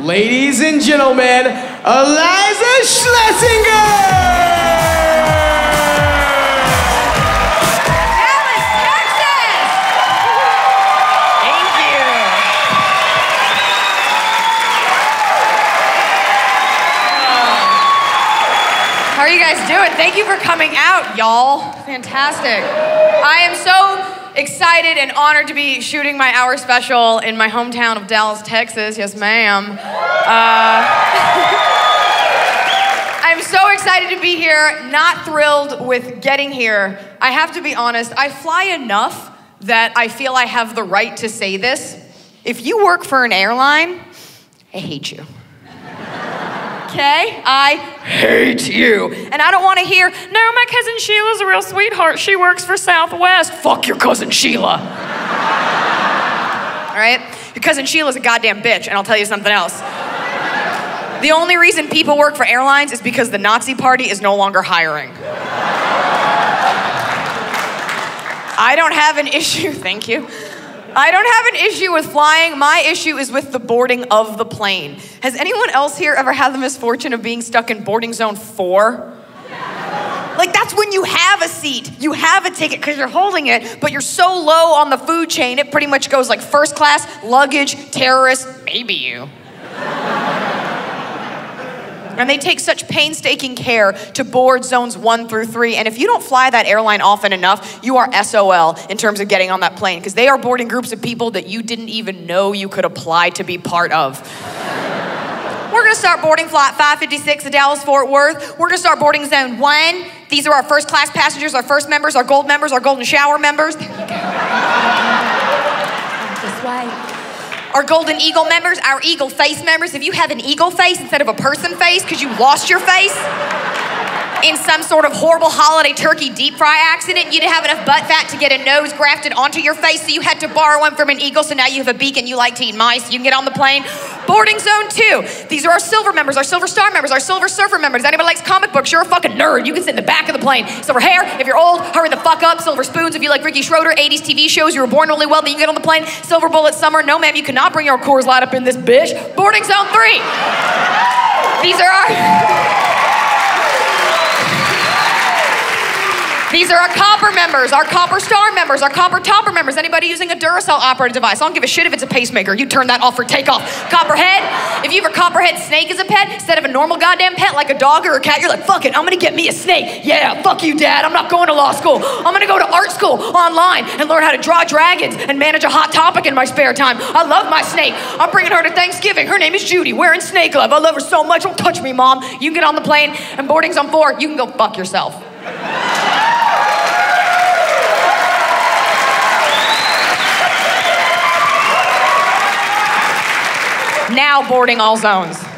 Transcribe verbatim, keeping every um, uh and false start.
ladies and gentlemen, Iliza Shlesinger! How are you guys doing? Thank you for coming out, y'all. Fantastic. I am so excited and honored to be shooting my hour special in my hometown of Dallas, Texas. Yes, ma'am. Uh, I'm so excited to be here, not thrilled with getting here. I have to be honest, I fly enough that I feel I have the right to say this. If you work for an airline, I hate you. Okay? I hate you. And I don't want to hear, no, my cousin Sheila's a real sweetheart. She works for Southwest. Fuck your cousin Sheila. All right? Your cousin Sheila's a goddamn bitch, and I'll tell you something else. The only reason people work for airlines is because the Nazi Party is no longer hiring. I don't have an issue, thank you. I don't have an issue with flying. My issue is with the boarding of the plane. Has anyone else here ever had the misfortune of being stuck in boarding zone four? Like, that's when you have a seat. You have a ticket because you're holding it, but you're so low on the food chain, it pretty much goes like first class, luggage, terrorist, maybe you. And they take such painstaking care to board zones one through three. And if you don't fly that airline often enough, you are S O L in terms of getting on that plane, because they are boarding groups of people that you didn't even know you could apply to be part of. We're gonna start boarding flight five fifty-six to Dallas-Fort Worth. We're gonna start boarding zone one. These are our first class passengers, our first members, our gold members, our golden shower members. There you go. This way. Our Golden Eagle members, our Eagle face members. If you have an eagle face instead of a person face because you lost your face in some sort of horrible holiday turkey deep fry accident, you didn't have enough butt fat to get a nose grafted onto your face, so you had to borrow one from an eagle, so now you have a beak and you like to eat mice. You can get on the plane. Boarding zone two. These are our silver members, our silver star members, our silver surfer members. Anybody likes comic books, you're a fucking nerd. You can sit in the back of the plane. Silver hair, if you're old, hurry the fuck up. Silver spoons, if you like Ricky Schroeder, eighties T V shows, you were born really well, then you get on the plane. Silver bullet summer, no ma'am, you cannot bring your Coors Light up in this bitch. Boarding zone three. These are our... These are our copper members, our copper star members, our copper topper members. Anybody using a Duracell operating device? I don't give a shit if it's a pacemaker. You turn that off for takeoff. Copperhead, if you have a copperhead snake as a pet, instead of a normal goddamn pet like a dog or a cat, you're like, fuck it, I'm gonna get me a snake. Yeah, fuck you, Dad. I'm not going to law school. I'm gonna go to art school online and learn how to draw dragons and manage a hot topic in my spare time. I love my snake. I'm bringing her to Thanksgiving. Her name is Judy, wearing snake glove. I love her so much. Don't touch me, Mom. You can get on the plane, and boarding's on four. You can go fuck yourself. Now boarding all zones.